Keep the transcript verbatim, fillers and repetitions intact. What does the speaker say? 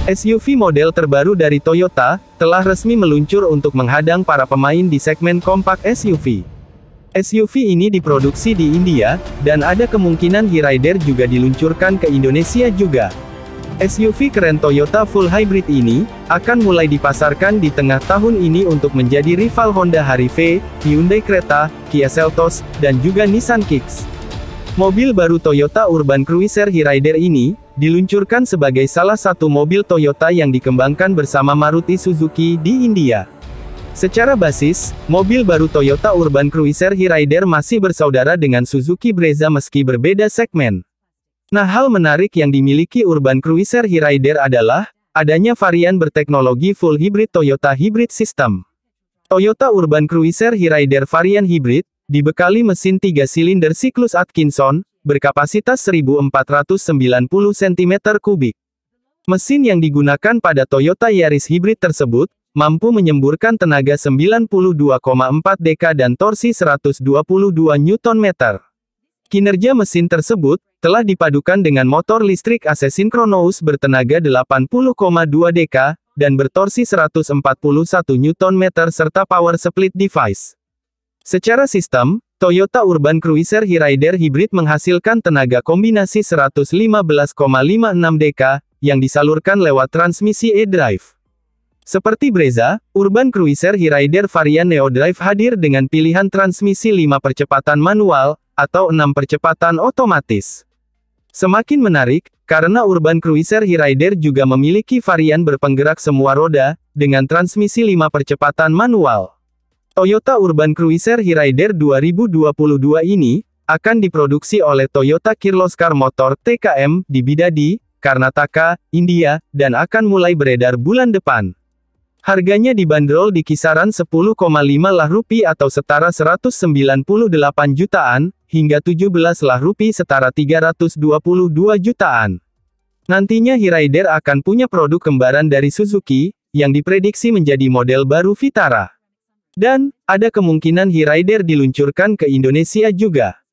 S U V model terbaru dari Toyota, telah resmi meluncur untuk menghadang para pemain di segmen kompak S U V. S U V ini diproduksi di India, dan ada kemungkinan Hyryder juga diluncurkan ke Indonesia juga. S U V keren Toyota full hybrid ini, akan mulai dipasarkan di tengah tahun ini untuk menjadi rival Honda Harrier, Hyundai Creta, Kia Seltos, dan juga Nissan Kicks. Mobil baru Toyota Urban Cruiser Hyryder ini, diluncurkan sebagai salah satu mobil Toyota yang dikembangkan bersama Maruti Suzuki di India. Secara basis, mobil baru Toyota Urban Cruiser Hyryder masih bersaudara dengan Suzuki Brezza meski berbeda segmen. Nah, hal menarik yang dimiliki Urban Cruiser Hyryder adalah, adanya varian berteknologi full hybrid Toyota Hybrid System. Toyota Urban Cruiser Hyryder varian hybrid, dibekali mesin tiga silinder siklus Atkinson, berkapasitas seribu empat ratus sembilan puluh sentimeter kubik. Mesin yang digunakan pada Toyota Yaris Hybrid tersebut, mampu menyemburkan tenaga sembilan puluh dua koma empat deka dan torsi seratus dua puluh dua newton meter. Kinerja mesin tersebut, telah dipadukan dengan motor listrik A C Synchronous bertenaga delapan puluh koma dua deka, dan bertorsi seratus empat puluh satu newton meter serta power split device. Secara sistem, Toyota Urban Cruiser Hyryder Hybrid menghasilkan tenaga kombinasi seratus lima belas koma lima enam deka, yang disalurkan lewat transmisi e-drive. Seperti Brezza, Urban Cruiser Hyryder varian Neo Drive hadir dengan pilihan transmisi lima percepatan manual, atau enam percepatan otomatis. Semakin menarik, karena Urban Cruiser Hyryder juga memiliki varian berpenggerak semua roda, dengan transmisi lima percepatan manual. Toyota Urban Cruiser Hyryder dua ribu dua puluh dua ini, akan diproduksi oleh Toyota Kirloskar Motor T K M, di Bidadi, Karnataka, India, dan akan mulai beredar bulan depan. Harganya dibanderol di kisaran sepuluh koma lima lah rupiah atau setara seratus sembilan puluh delapan jutaan, hingga tujuh belas lah rupiah setara tiga ratus dua puluh dua jutaan. Nantinya Hyryder akan punya produk kembaran dari Suzuki, yang diprediksi menjadi model baru Vitara. Dan, ada kemungkinan Hyryder diluncurkan ke Indonesia juga.